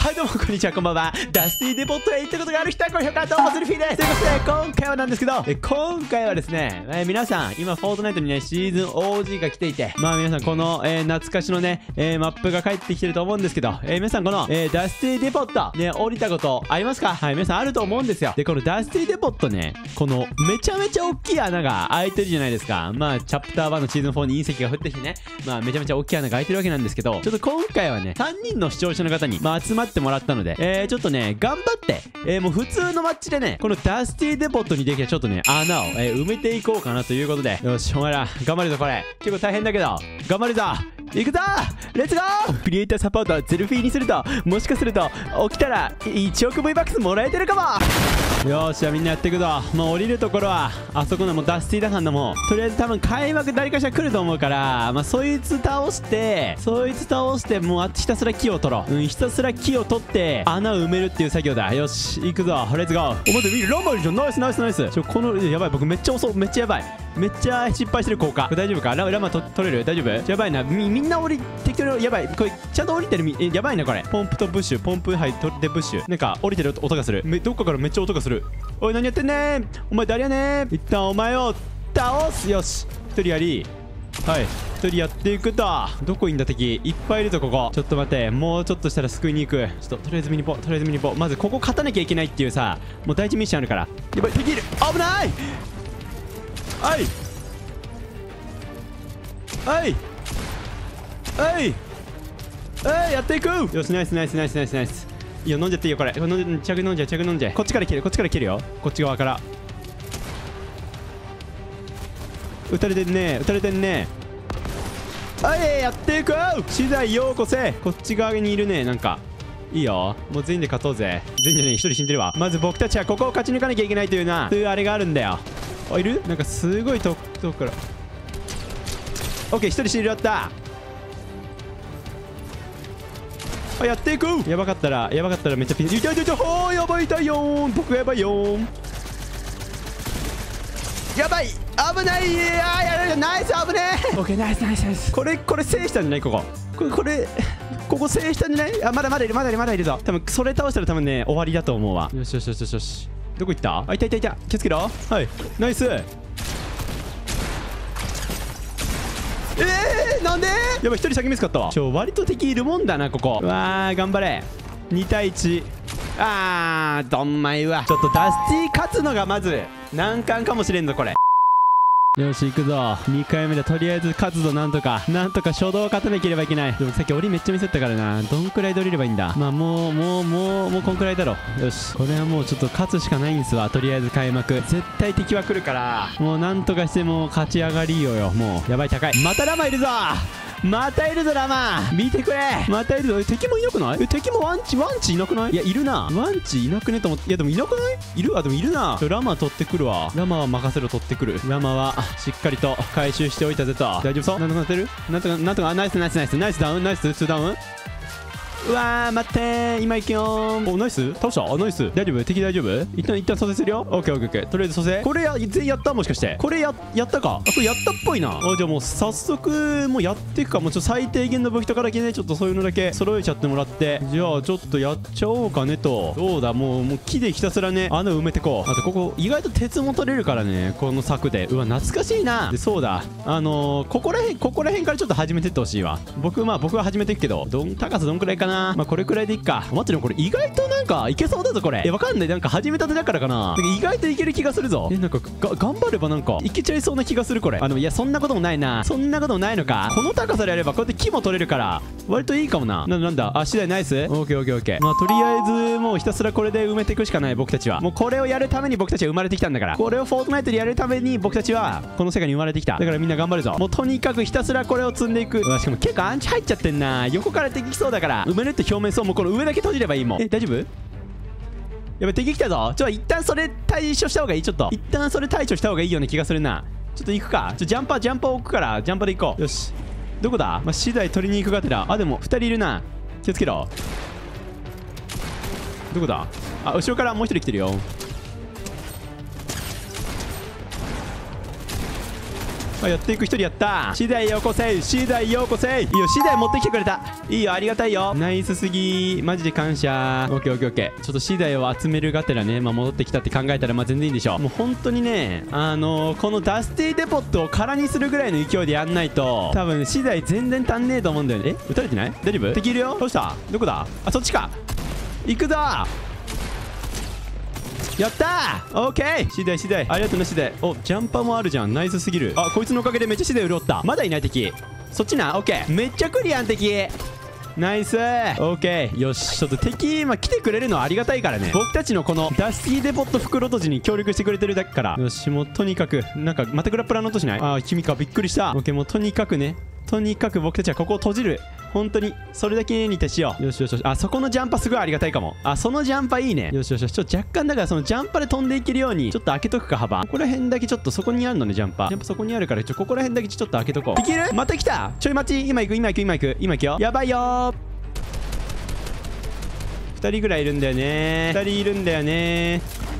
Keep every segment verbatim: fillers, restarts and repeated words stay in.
はいどうもこんにちは、こんばんは。ダスティーデポットへ行ったことがある人は高評価とズルフィーです。ということで今回はなんですけど、え今回はですね、えー皆さん今フォートナイトにねシーズン オージー が来ていて、まあ皆さんこの、えー懐かしのね、えーマップが帰ってきてると思うんですけど、えー皆さんこの、えーダスティーデポットね降りたことありますか？はい、皆さんあると思うんですよ。でこのダスティーデポットね、このめちゃめちゃ大きい穴が開いてるじゃないですか。まあチャプターワンのシーズンフォーに隕石が降ってきてね、まあめちゃめちゃ大きい穴が開いてるわけなんですけど、ちょっと今回はねさんにんの視聴者の方に、まあ、集まってもらったので、えー、ちょっとね頑張って、えー、もう普通のマッチでねこのダスティーデポットにできたちょっとね穴を、えー、埋めていこうかなということで、よしお前ら頑張るぞ。これ結構大変だけど頑張るぞ。行くぞレッツゴー。クリエイターサポートゼルフィーにするともしかすると起きたらいちおく V バックスもらえてるかも。よーしじゃあみんなやっていくぞ。もう降りるところはあそこのもうダスティーだからもうとりあえず多分開幕誰かしら来ると思うから、まあそいつ倒してそいつ倒してもうあひたすら木を取ろう。うん、ひたすら木を取って穴を埋めるっていう作業だ。よし行くぞレッツゴー。お待って見るランバーじゃん。ナイスナイスナイス。ちょこのやばい僕めっちゃ遅いめっちゃやばいめっちゃ失敗してる効果。大丈夫かララマと取れる大丈夫？やばいな み, みんな降り適当にやばいこれちゃんと降りてるみえやばいなこれ。ポンプとブッシュポンプはい取ってブッシュなんか降りてる音がするめどっかからめっちゃ音がする。おい何やってんねーお前誰やねー。一旦お前を倒す。よし一人やりはい一人やっていくと。どこいんだ敵いっぱいいるぞここ。ちょっと待ってもうちょっとしたら救いに行く。ちょっととりあえずミニポとりあえずミニポまずここ勝たなきゃいけないっていうさもう第一ミッションあるからやばい敵いる危ないはいはいはいはいやっていく。よしナイスナイスナイスナイスナイス。いいよ飲んじゃっていいよこれ。これ飲んじゃ着飲んじゃ着飲んじゃこっちから切るこっちから切るよこっち側から撃たれてんね撃たれてんね。はいやっていく資材ようこせ。こっち側にいるねなんかいいよもう全員で勝とうぜ。全員じゃねえ一人死んでるわ。まず僕たちはここを勝ち抜かなきゃいけないというなそういうあれがあるんだよ。あいるなんかすごい遠くからオッケー一人死んでる。やったあやっていく。やばかったらやばかったらめっちゃピン痛い痛い痛いおーやばい痛いよー僕やばいよーやばい危ない。あーやられたナイス危ねえ。オッケーナイスナイスナイス。これこれ制したんじゃないこここれこれここ制したんじゃない。あまだまだいるまだいるまだいるぞ。多分それ倒したら多分ね終わりだと思うわ。よしよしよしよしよしどこ行った。あいたいたいた気をつけろ。はいナイス。えー、なんでやばい一人先見つかったわ。ちょ割と敵いるもんだなここ。うわー頑張れにたいいち。あーどんまいわ。ちょっとダスティ勝つのがまず難関かもしれんぞこれ。よし行くぞにかいめでとりあえず勝つぞ。なんとかなんとか初動を勝たなければいけない。でもさっき檻めっちゃ見せたからなどんくらいで降りればいいんだ。まあもうもうもうもうこんくらいだろ。よしこれはもうちょっと勝つしかないんすわ。とりあえず開幕絶対敵は来るからもうなんとかしてもう勝ち上がりよよ。もうやばい高いまたラマいるぞまたいるぞラマ見てくれまたいるぞ。え敵もいなくない。え敵もワンチワンチいなくない。いやいるなワンチいなくねと思って。いやでもいなくないいるあでもいるな。ちょラマ取ってくるわ。ラマは任せろ取ってくる。ラマはしっかりと回収しておいたぜと。大丈夫そうなんとかなってるなんとかなんとかあナイスナイスナイスナイスダウンナイスツーダウン。うわー待ってー今行くよー。おナイス倒したあナイス大丈夫敵大丈夫一旦一旦蘇生するよ。オッケーオッケーオッケーとりあえず蘇生これや全員やったもしかしてこれややったかあこれやったっぽいな。あじゃあもう早速もうやっていくか。もうちょっと最低限の武器とかだけねちょっとそういうのだけ揃えちゃってもらってじゃあちょっとやっちゃおうかねと。どうだもうもう木でひたすらね穴埋めてこう。あとここ意外と鉄も取れるからねこの柵で。うわ懐かしいな。でそうだあのー、ここらへんここらへんからちょっと始めてってほしいわ。僕まあ僕は始めていくけどどん高さどんくらいかな。まあこれくらいでいっか。待ってでもこれ意外となんかいけそうだぞこれ。えわかんないなんか始めたてだからかな。なんか意外といける気がするぞ。えなんかが頑張ればなんかいけちゃいそうな気がするこれ。あのいやそんなこともないなそんなこともないのか。この高さでやればこうやって木も取れるから割といいかもな。ななんだあ次第ナイスオッケーオッケーオッケー。まあとりあえずもうひたすらこれで埋めていくしかない僕たちは。もうこれをやるために僕たちは生まれてきたんだから。これをフォートナイトでやるために僕たちはこの世界に生まれてきた。だからみんな頑張るぞ。もうとにかくひたすらこれを積んでいく。うわしかも結構アンチ入っちゃってんな。横から敵来そうだから埋めるって表面そうもうこの上だけ閉じればいいもん。え大丈夫やばい敵来たぞ。ちょ一旦それ対処した方がいい。ちょっと一旦それ対処した方がいいような気がするな。ちょっと行くか。ちょジャンパージャンパー置くからジャンパーで行こう。よしどこだまあ資材取りに行くがてら。あでもふたりいるな気をつけろ。どこだあ後ろからもう一人来てるよ。 あ、やっていく。一人やった。資材よこせ、資材よこせ。いいよ、資材持ってきてくれた。いいよ、ありがたいよ。ナイスすぎ。マジで感謝。オッケーオッケーオッケー。ちょっと資材を集めるがてらね、まあ戻ってきたって考えたらまあ全然いいんでしょう。もう本当にね、あのー、このダスティデポットを空にするぐらいの勢いでやんないと多分資材全然足んねえと思うんだよね。え、撃たれてない？大丈夫？敵いるよ。どうした？どこだ？あ、そっちか。行くぞ。やったー。オッケー。資材資材ありがとうな。資材。お、ジャンパーもあるじゃん。ナイスすぎる。あ、こいつのおかげでめっちゃ資材潤った。まだいない敵。そっちな。オッケー。めっちゃクリアン敵。ナイスー。オッケー。よし、ちょっと敵今来てくれるのはありがたいからね。僕たちのこのダスティデポット袋閉じに協力してくれてるだけから。よし、もうとにかくなんかまたグラップラーの音しない？あー、君か。びっくりした。オッケー。もうとにかくね、とにかく僕たちはここを閉じる。本当にそれだけに徹しよう。よしよしよし。あ、そこのジャンパーすごいありがたいかも。あ、そのジャンパーいいね。よしよしよし。ちょっと若干だからそのジャンパーで飛んでいけるようにちょっと開けとくか。幅ここら辺だけちょっとそこにあるのね。ジャンパージャンパーそこにあるからちょここら辺だけちょっと開けとこう。いける？また来た。ちょい待ち。今行く今行く今行く今行くよ。やばいよー。ふたりぐらいいるんだよね。ふたりいるんだよね。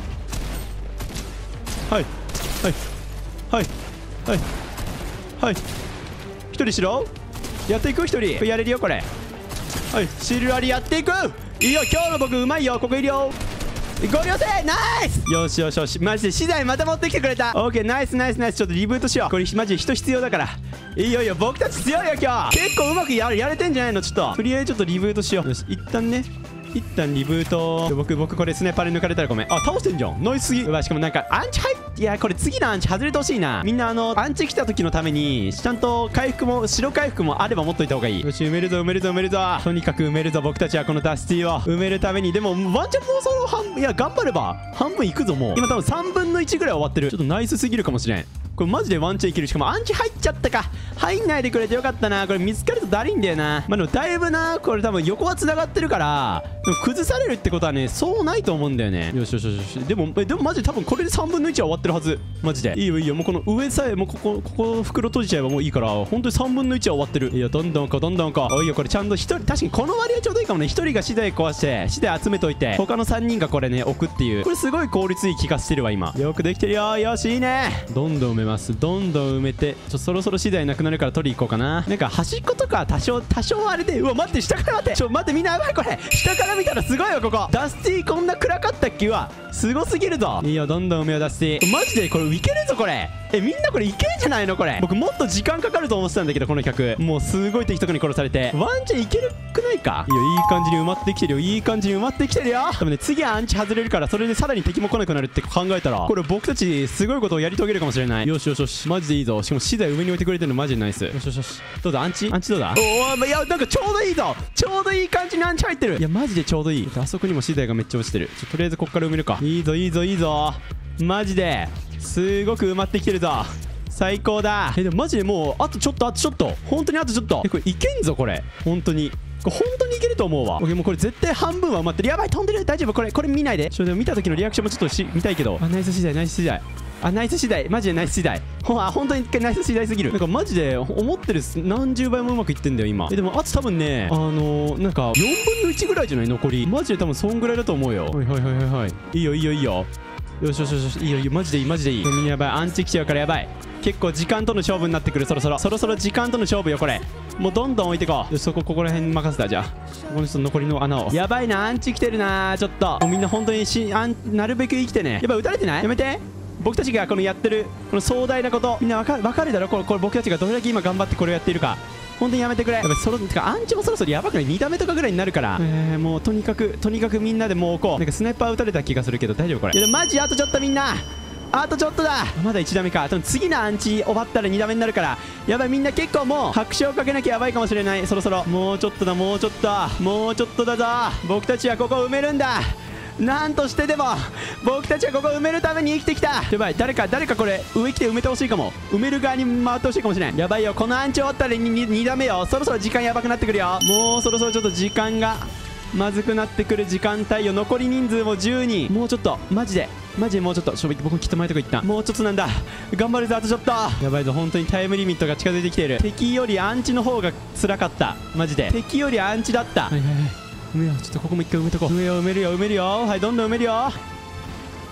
はいはいはいはいはい。ひとりしろ。やっていく。ひとりやれるよこれ。はい、シルアリやっていく。いいよ、今日の僕うまいよ。ここいるよ。ご了承。ナイス。よしよしよし。マジで資材また持ってきてくれた。オッケー。ナイスナイスナイス。ちょっとリブートしよう。これマジで人必要だから。いいよいいよ、僕たち強いよ今日。結構うまくやるやれてんじゃないの。ちょっととりあえずちょっとリブートしよう。よし、一旦ね一旦リブート。僕僕これスナイパーで抜かれたらごめん。あ、倒してんじゃん。ナイスすぎ。うわ、しかもなんかアンチ入っいや、これ次のアンチ外れてほしいな。みんなあのアンチ来た時のためにちゃんと回復も白回復もあれば持っといた方がいい。よし、埋めるぞ埋めるぞ埋めるぞ。とにかく埋めるぞ。僕たちはこのダスティを埋めるために。でもワンチャンもうその半分、いや頑張れば半分いくぞ。もう今多分さんぶんのいちぐらい終わってる。ちょっとナイスすぎるかもしれん。これマジでワンチャンいける。しかもアンチ入っちゃったか。入んないでくれてよかったな。これ見つかるとだるいんだよな。まあでもだいぶな、これ多分横は繋がってるからでも崩されるってことはねそうないと思うんだよね。よしよしよし。でもえでもマジで多分これでさんぶんのいちは終わってるはず。マジでいいよいいよ。もうこの上さえもうここここ袋閉じちゃえばもういいから本当にさんぶんのいちは終わってる。いやどんどんかどんどんか。おいよ、これちゃんとひとり確かにこの割合ちょうどいいかもね。ひとりが資材壊して資材集めといて他のさんにんがこれね置くっていう。これすごい効率いい気がしてるわ今。よくできてるよ。よしいいね。どんどん埋めます。どんどん埋めてちょそろそろ資材なくなるから取り行こうかな。なんか端っことか多少多少あれで。うわ待って、下から待って。ちょ待って、みんなやばいこれ。下から見たらすごいよここ。ダスティこんな暗かったっけ。うわすごすぎるぞ。いいよ、どんどん埋めようダスティ。マジでこれいけるぞこれ。えみんなこれいけるんじゃないのこれ。僕もっと時間かかると思ってたんだけどこの客もうすごい敵とかに殺されてワンチャンいけるくないか。いいよ、いい感じに埋まってきてるよ。いい感じに埋まってきてるよ。多分ね次はアンチ外れるからそれでさらに敵も来なくなるって考えたらこれ僕たちすごいことをやり遂げるかもしれない。よしよしよし、マジでいいぞ。しかも資材上に置いてくれてるのマジでナイス。よしよしよし。どうだアンチアンチどうだ。おおいやなんかちょうどいいぞ。ちょうどいい感じにアンチ入ってる。いやマジでちょうどいい。あそこにも資材がめっちゃ落ちてる。ちょとりあえずこっから埋めるか。いいぞいいぞいいぞ。マジですごく埋まってきてるぞ。最高だ。えでもマジでもうあとちょっとあとちょっと本当にあとちょっと。えこれいけんぞこれ。本当にこれ本当にいけると思うわ。俺もうこれ絶対半分は埋まってる。やばい飛んでる。大丈夫。これこれ見ないで。ちょでも見た時のリアクションもちょっとし見たいけど。あナイス資材ナイス資材。あナイス資材マジでナイス資材。ほあ本当にナイス資材すぎる。なんかマジで思ってる何十倍もうまくいってんだよ今。えでもあと多分ねあのー、なんかよんぶんのいちぐらいじゃない残り。マジで多分そんぐらいだと思うよ。はいはいはいはいはい。いいよいいよいいよ。よしよしよし。いいよいいよ。マジでいいマジでいい。みんなやばい。アンチ来ちゃうからやばい。結構時間との勝負になってくる。そろそろそろそろ時間との勝負よこれ。もうどんどん置いてこう。よしそこここら辺任せた。じゃあここの人残りの穴を。やばいなアンチ来てるな。ちょっともうみんな本当にしあんなるべく生きてね。やっぱ撃たれてない。やめて。僕たちがこのやってるこの壮大なことみんなわかるわかるだろこれ。これ僕たちがどれだけ今頑張ってこれをやっているか。本当にやめてくれ。やっぱそろてかアンチもそろそろやばくない。に打目とかぐらいになるから、えー、もうとにかくとにかくみんなでもう置こう。なんかスナイパー撃たれた気がするけど大丈夫これ。いやマジあとちょっとみんなあとちょっとだ。まだいち打目か。多分次のアンチ終わったらに打目になるからやばい。みんな結構もう拍手をかけなきゃやばいかもしれない。そろそろもうちょっとだもうちょっともうちょっとだぞ。僕たちはここを埋めるんだ。なんとしてでも僕たちはここを埋めるために生きてきた。やばい誰か誰かこれ上来て埋めてほしいかも。埋める側に回ってほしいかもしれん。やばいよこのアンチ終わったら に, に打目よ。そろそろ時間やばくなってくるよ。もうそろそろちょっと時間がまずくなってくる時間帯よ。残り人数もじゅうにん。もうちょっとマジでマジでもうちょっとちょ僕きっと前とこ行った。もうちょっとなんだ頑張るぞあとちょっと。やばいぞ本当にタイムリミットが近づいてきている。敵よりアンチの方が辛かった。マジで敵よりアンチだった。はいはいはい埋めよう。ちょっとここも一回埋めとこう。埋めよう埋めるよ埋めるよ。はいどんどん埋めるよ。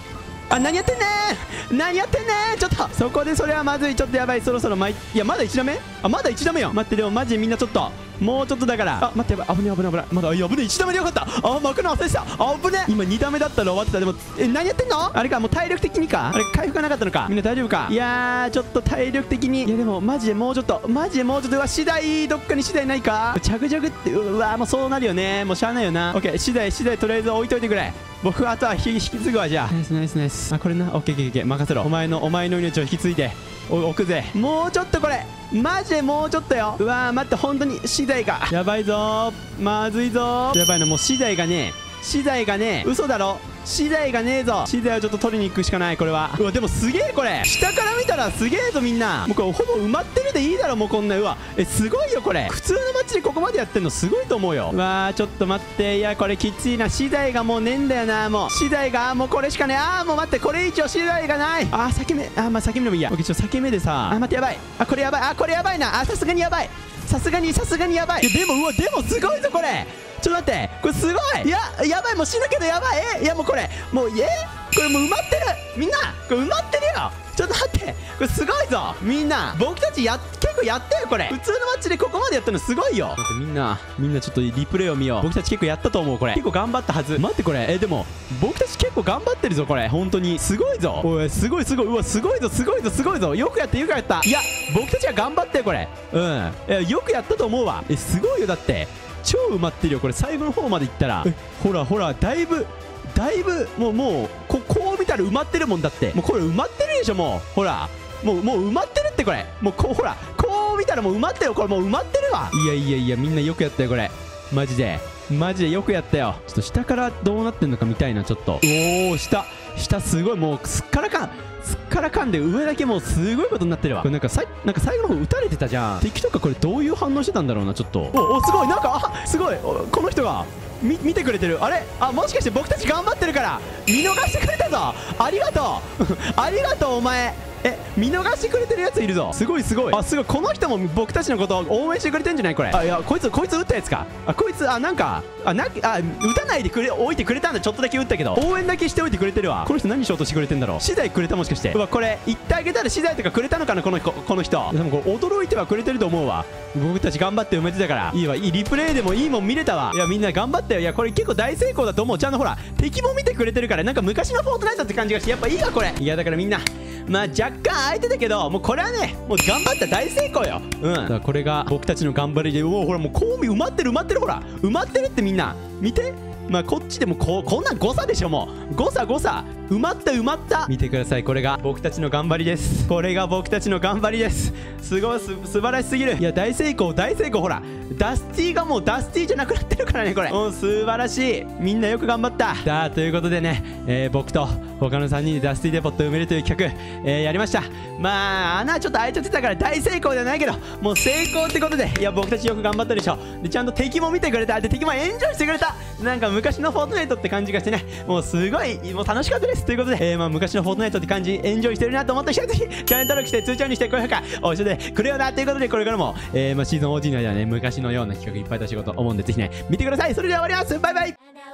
あ、何やってんねー何やってんねーちょっとそこでそれはまずい。ちょっとやばい。そろそろまいいやまだいち打目。あまだいち打目よ。待って、でもマジでみんなちょっともうちょっとだから。あ、待って、やばい。危ね危ね危ね。まだいや危ね。いち打目でよかった。あ、巻くの忘れてた。危ね。今に打目だったら終わってた。でもえ何やってんのあれか。もう体力的にか。あれ回復がなかったのか。みんな大丈夫か。いやーちょっと体力的に。いやでもマジでもうちょっとマジでもうちょっと。うわ次第どっかに次第ないか。着々ってうわもうそうなるよね。もうしゃあないよな。オッケー次第次第とりあえず置いといてくれ。僕はあとは引き継ぐわ。じゃあナイスナイスナイス。あこれな。オッケーオッケーオッケー任せろ。お前のお前の命を引き継いで置くぜ。もうちょっとこれマジでもうちょっとよ。うわー待って、本当に資材がやばいぞー。まずいぞー。やばいな。もう資材がねえ資材がねえ。嘘だろ。資材がねえぞ。資材をちょっと取りに行くしかない。これはうわでもすげえ。これ下から見たらすげえぞみんな。もうこれほぼ埋まってるでいいだろもうこんな。うわえすごいよこれ。普通の街でここまでやってんのすごいと思うよ。うわーちょっと待って。いやこれきついな。資材がもうねえんだよな。もう資材がもうこれしかねえ。あーもう待って、これ以上資材がない。あー裂け目。あーまあ裂け目でもいいや。オッケーちょっと裂け目でさ。あー待ってやばい。あこれやばい。あこれやばいな。あさすがにやばい。さすがにさすがにやばい。いやでもうわでもすごいぞこれ。ちょっと待って、これすごい。いややばい。もう死ぬけどやばい。えいやもうこれもうえこれもう埋まってる。みんなこれ埋まってるよ。ちょっと待って、これすごいぞみんな。僕たちや結構やったよこれ。普通のマッチでここまでやったのすごいよ。待ってみんなみんなちょっとリプレイを見よう。僕たち結構やったと思う。これ結構頑張ったはず。待ってこれえでも僕たち結構頑張ってるぞこれ。本当にすごいぞ。おいすごいすごい。うわすごいぞすごいぞすごいぞ。よくやったよくやった。いや僕たちは頑張ってよこれ。うんえよくやったと思うわ。えすごいよ。だって超埋まってるよこれ。最後の方までいったらえほらほらだいぶだいぶもうもう こ, こう見たら埋まってるもんだって。もうこれ埋まってるでしょもうほらもうもう埋まってるってこれ。もうこうほらこう見たらもう埋まってるよこれ。もう埋まってるわ。いやいやいやみんなよくやったよこれ。マジでマジでよくやったよ。ちょっと下からどうなってんのか見たいなちょっと。おお下下すごい。もうすっからかんすっからかんで上だけもうすごいことになってるわ。これなんかさなんか最後の方撃たれてたじゃん。敵とかこれどういう反応してたんだろうなちょっと。おおすごいなんかあすごいこの人がみ見てくれてる。あれあもしかして僕たち頑張ってるから見逃してくれたぞ。ありがとうありがとうお前。え見逃してくれてるやついるぞ。すごいすごい。あすごい。この人も僕たちのことを応援してくれてんじゃないこれ。あいやこいつこいつ撃ったやつか。あこいつあなんかあなあ撃たないでくれ置いてくれたんだ。ちょっとだけ撃ったけど応援だけしておいてくれてるわ。この人何しようとしてくれてんだろう。資材くれたもしかして。うわこれ言ってあげたら資材とかくれたのかなこの人この人。でもこれ驚いてはくれてると思うわ。僕たち頑張って埋めてたからいいわ。いいリプレイでもいいもん見れたわ。いやみんな頑張ったよ。いやこれ結構大成功だと思う。ちゃんとほら敵も見てくれてるからなんか昔のフォートナイトって感じがしてやっぱいいわこれ。いやだからみんなまあ若干相手だけどもうこれはねもう頑張った大成功よ。うんだからこれが僕たちの頑張りで。もうほらもうこう埋まってる埋まってるほら埋まってるってみんな見て。まあこっちでもここんなん誤差でしょ。もう誤差誤差埋まった埋まった。見てください。これが僕たちの頑張りです。これが僕たちの頑張りです。すごいす素晴らしすぎる。いや大成功大成功。ほらダスティがもうダスティじゃなくなってるからねこれ。もう素晴らしい。みんなよく頑張った。さあということでね、えー、僕と他のさんにんでダスティデポット埋めるという企画、えー、やりました。まあ穴ちょっと開いちゃってたから大成功ではないけどもう成功ってことで。いや僕たちよく頑張ったでしょ。でちゃんと敵も見てくれた。で敵もエンジョイしてくれた。なんか昔のフォートナイトって感じがしてねもうすごいもう楽しかったです。ということで、えー、まあ昔のフォートナイトって感じエンジョイしてるなと思った人はぜひチャンネル登録して通知音にして高評価お教えてくれよなということで、これからも、えーまあ、シーズンオージー 内ではね昔のような企画いっぱい出していこうと思うんでぜひね見てください。それでは終わります。バイバイ。